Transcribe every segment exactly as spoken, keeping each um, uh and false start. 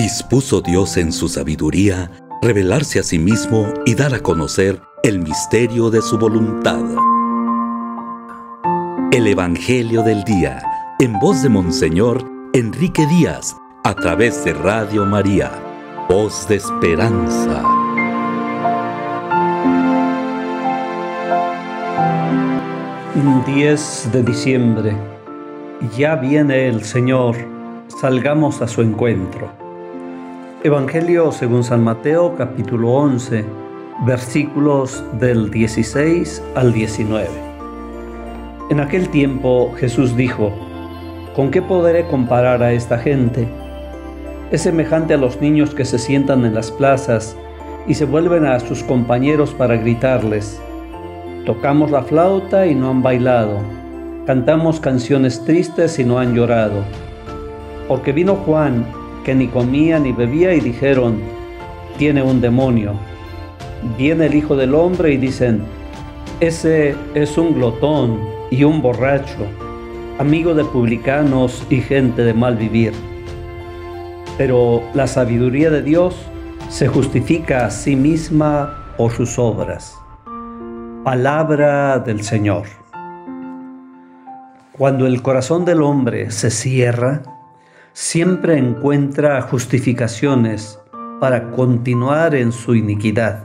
Dispuso Dios en su sabiduría revelarse a sí mismo y dar a conocer el misterio de su voluntad. El Evangelio del Día, en voz de Monseñor Enrique Díaz, a través de Radio María, voz de esperanza. diez de diciembre. Ya viene el Señor, salgamos a su encuentro. Evangelio según San Mateo, capítulo once, versículos del dieciséis al diecinueve. En aquel tiempo Jesús dijo: ¿con qué podré comparar a esta gente? Es semejante a los niños que se sientan en las plazas y se vuelven a sus compañeros para gritarles: tocamos la flauta y no han bailado, cantamos canciones tristes y no han llorado. Porque vino Juan, que ni comía ni bebía, y dijeron: tiene un demonio. Viene el Hijo del Hombre y dicen: ese es un glotón y un borracho, amigo de publicanos y gente de mal vivir. Pero la sabiduría de Dios se justifica a sí misma por sus obras. Palabra del Señor. Cuando el corazón del hombre se cierra, siempre encuentra justificaciones para continuar en su iniquidad.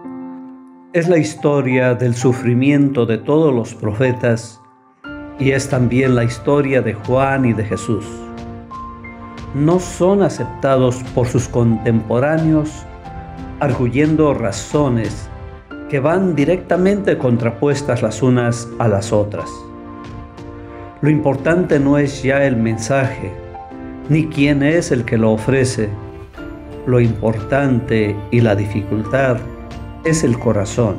Es la historia del sufrimiento de todos los profetas y es también la historia de Juan y de Jesús. No son aceptados por sus contemporáneos, arguyendo razones que van directamente contrapuestas las unas a las otras. Lo importante no es ya el mensaje, ni quién es el que lo ofrece. Lo importante y la dificultad es el corazón.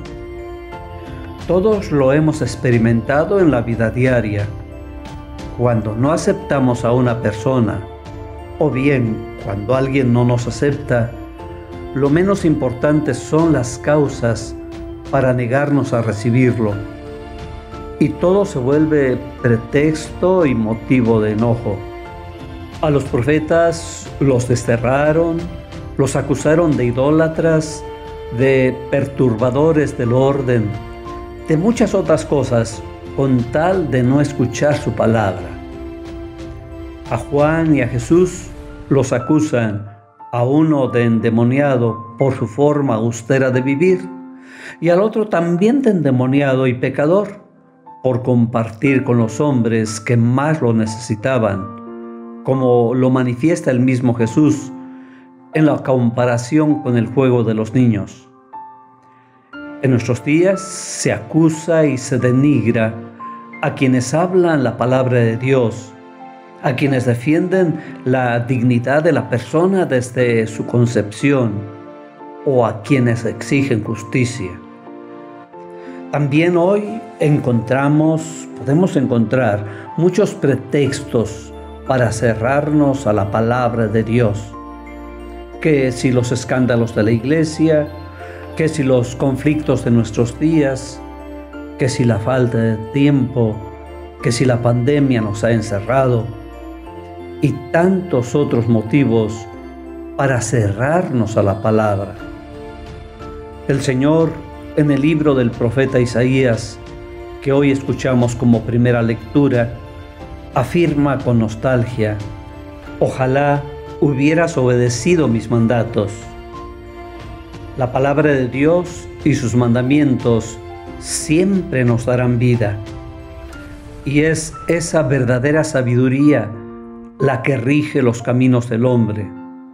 Todos lo hemos experimentado en la vida diaria. Cuando no aceptamos a una persona, o bien cuando alguien no nos acepta, lo menos importante son las causas para negarnos a recibirlo. Y todo se vuelve pretexto y motivo de enojo. A los profetas los desterraron, los acusaron de idólatras, de perturbadores del orden, de muchas otras cosas, con tal de no escuchar su palabra. A Juan y a Jesús los acusan, a uno de endemoniado por su forma austera de vivir, y al otro también de endemoniado y pecador, por compartir con los hombres que más lo necesitaban, como lo manifiesta el mismo Jesús en la comparación con el juego de los niños. En nuestros días se acusa y se denigra a quienes hablan la palabra de Dios, a quienes defienden la dignidad de la persona desde su concepción, o a quienes exigen justicia. También hoy encontramos, podemos encontrar muchos pretextos para cerrarnos a la palabra de Dios. Que si los escándalos de la iglesia, que si los conflictos de nuestros días, que si la falta de tiempo, que si la pandemia nos ha encerrado, y tantos otros motivos para cerrarnos a la palabra. El Señor, en el libro del profeta Isaías, que hoy escuchamos como primera lectura, afirma con nostalgia: ojalá hubieras obedecido mis mandatos. La palabra de Dios y sus mandamientos siempre nos darán vida. Y es esa verdadera sabiduría la que rige los caminos del hombre.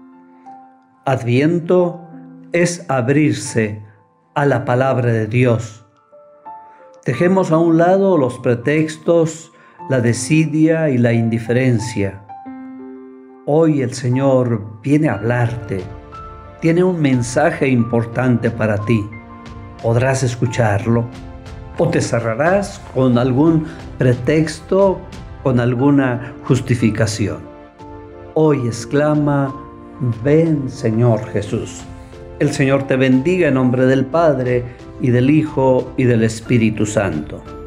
Adviento es abrirse a la palabra de Dios. Dejemos a un lado los pretextos, la desidia y la indiferencia. Hoy el Señor viene a hablarte. Tiene un mensaje importante para ti. ¿Podrás escucharlo? ¿O te cerrarás con algún pretexto, con alguna justificación? Hoy exclama: ven, Señor Jesús. El Señor te bendiga en nombre del Padre, y del Hijo, y del Espíritu Santo.